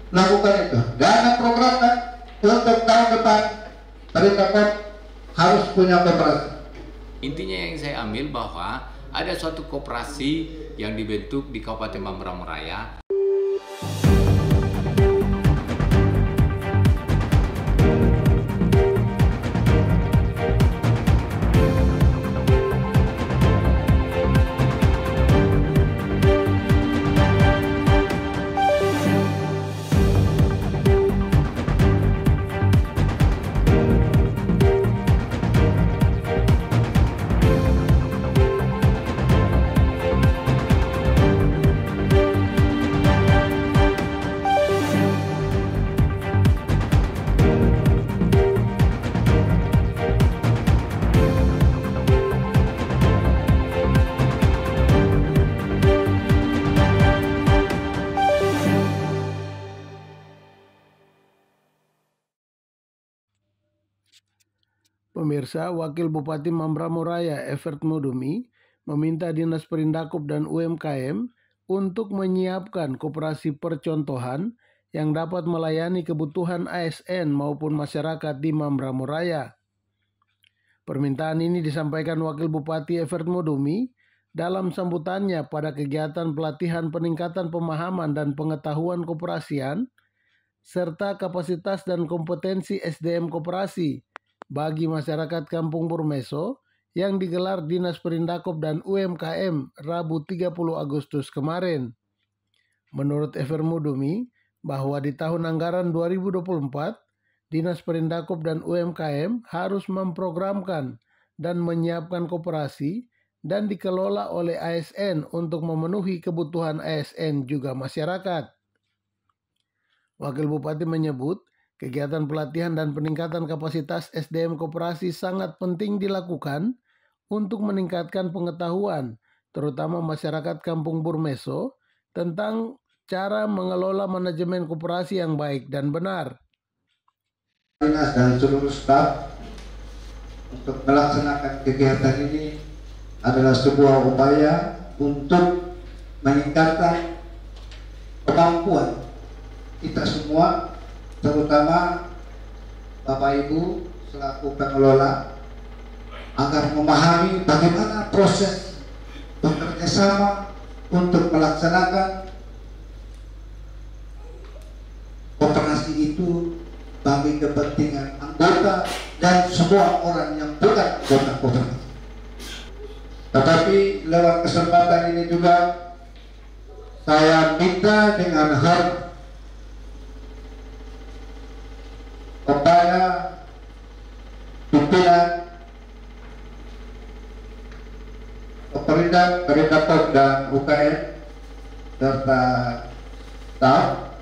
lakukan itu. Dana program kan untuk tahun depan Perindakop harus punya koperasi. Intinya yang saya ambil bahwa ada suatu koperasi yang dibentuk di Kabupaten Mamberamo Raya. Pemirsa, Wakil Bupati Mamberamo Raya Evert Modumi meminta Dinas Perindakop dan UMKM untuk menyiapkan koperasi percontohan yang dapat melayani kebutuhan ASN maupun masyarakat di Mamberamo Raya. Permintaan ini disampaikan Wakil Bupati Evert Modumi dalam sambutannya pada kegiatan pelatihan peningkatan pemahaman dan pengetahuan koperasian serta kapasitas dan kompetensi SDM koperasi bagi masyarakat Kampung Burmeso yang digelar Dinas Perindakop dan UMKM Rabu 30 Agustus kemarin. Menurut Evert Modumi, bahwa di tahun anggaran 2024, Dinas Perindakop dan UMKM harus memprogramkan dan menyiapkan koperasi dan dikelola oleh ASN untuk memenuhi kebutuhan ASN juga masyarakat. Wakil Bupati menyebut, kegiatan pelatihan dan peningkatan kapasitas SDM koperasi sangat penting dilakukan untuk meningkatkan pengetahuan, terutama masyarakat Kampung Burmeso, tentang cara mengelola manajemen koperasi yang baik dan benar. Dinas dan seluruh staf untuk melaksanakan kegiatan ini adalah sebuah upaya untuk meningkatkan kemampuan kita semua, terutama Bapak Ibu selaku pengelola, agar memahami bagaimana proses bekerja sama untuk melaksanakan koperasi itu bagi kepentingan anggota dan semua orang yang bukan anggota koperasi. Tetapi lewat kesempatan ini juga saya minta dengan harap kepada pimpinan Perindakop dan UKM serta staf,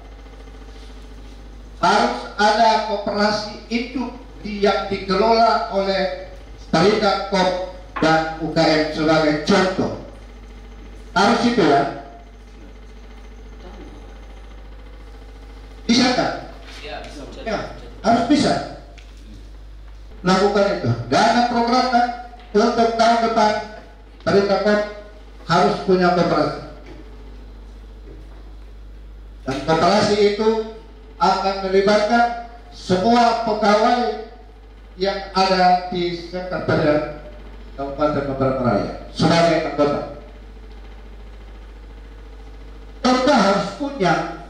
harus ada koperasi induk yang dikelola oleh Perindakop dan UKM sebagai contoh. Harus itu ya. Bisa kan? Ya, harus bisa. Lakukan itu. Dana program kan untuk tahun depan Perindakop harus punya koperasi. Dan koperasi itu akan melibatkan semua pegawai yang ada di Sekretariat Kabupaten Mamberamo Raya sebagai anggota. Kita harus punya.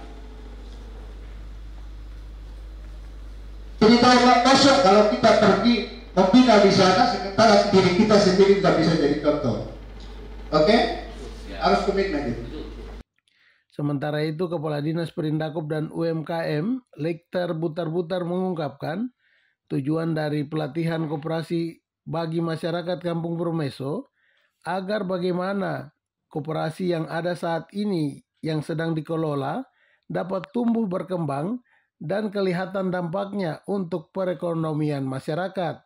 Jadi kalau kosong kalau kita pergi membina di sana, sementara diri kita sendiri tidak bisa jadi contoh. Oke? Harus komitmen itu. Sementara itu, Kepala Dinas Perindakop dan UMKM, Lekter Butar-Butar mengungkapkan, tujuan dari pelatihan koperasi bagi masyarakat Kampung Burmeso agar bagaimana koperasi yang ada saat ini yang sedang dikelola dapat tumbuh berkembang dan kelihatan dampaknya untuk perekonomian masyarakat.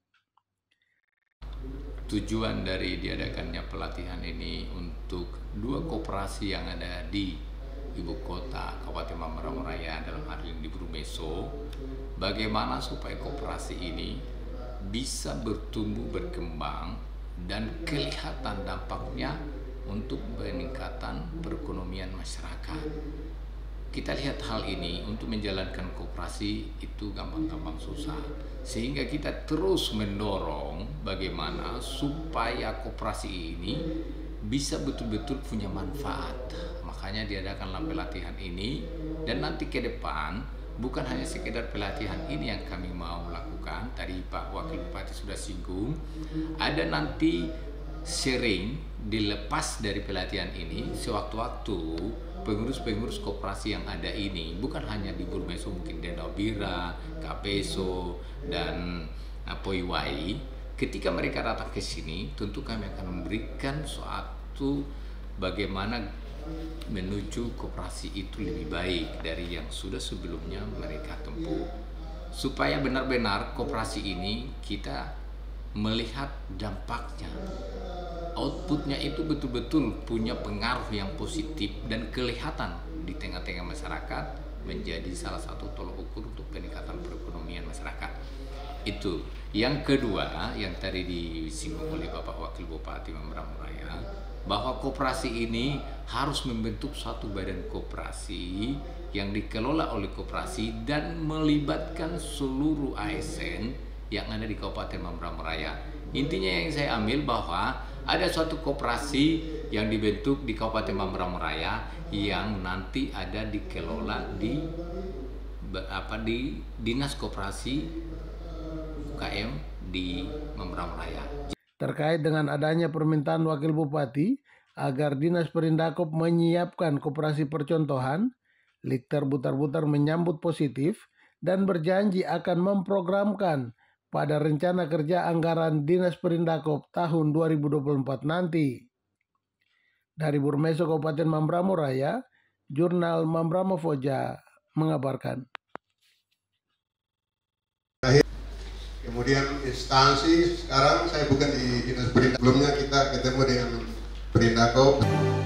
Tujuan dari diadakannya pelatihan ini untuk dua koperasi yang ada di ibu kota Kabupaten Mamberamo Raya, dalam hal ini di Burmeso, bagaimana supaya koperasi ini bisa bertumbuh berkembang dan kelihatan dampaknya untuk peningkatan perekonomian masyarakat. kita lihat hal ini untuk menjalankan koperasi itu gampang-gampang susah. Sehingga kita terus mendorong bagaimana supaya koperasi ini bisa betul-betul punya manfaat. Makanya diadakanlah pelatihan ini, dan nanti ke depan bukan hanya sekedar pelatihan ini yang kami mau lakukan. Tadi Pak Wakil Bupati sudah singgung, ada nanti sharing dilepas dari pelatihan ini sewaktu-waktu pengurus-pengurus koperasi yang ada ini, bukan hanya di Burmeso, mungkin Danau Bira, Kapeso, dan Poiwai. Ketika mereka datang ke sini, tentu kami akan memberikan suatu bagaimana menuju koperasi itu lebih baik dari yang sudah sebelumnya mereka tempuh, supaya benar-benar koperasi ini kita melihat dampaknya, outputnya itu betul-betul punya pengaruh yang positif dan kelihatan di tengah-tengah masyarakat, menjadi salah satu tolok ukur untuk peningkatan perekonomian masyarakat. Itu. Yang kedua, yang tadi disinggung oleh Bapak Wakil Bupati Mamberamo-Raya, bahwa koperasi ini harus membentuk suatu badan koperasi yang dikelola oleh koperasi dan melibatkan seluruh ASN yang ada di Kabupaten Mamberamo-Raya. Intinya yang saya ambil bahwa ada suatu koperasi yang dibentuk di Kabupaten Mamberamo-Raya yang nanti ada dikelola di Dinas Koperasi UKM di Mamberamo-Raya. Terkait dengan adanya permintaan Wakil Bupati agar Dinas Perindakop menyiapkan koperasi percontohan, Likter Butar-Butar menyambut positif dan berjanji akan memprogramkan pada rencana kerja anggaran Dinas Perindakop tahun 2024 nanti. Dari Burmeso Kabupaten Mamberamo-Raya, Jurnal Mamberamo Foja mengabarkan. Kemudian instansi, sekarang saya bukan di Dinas Perindakop, sebelumnya kita ketemu dengan Perindakop.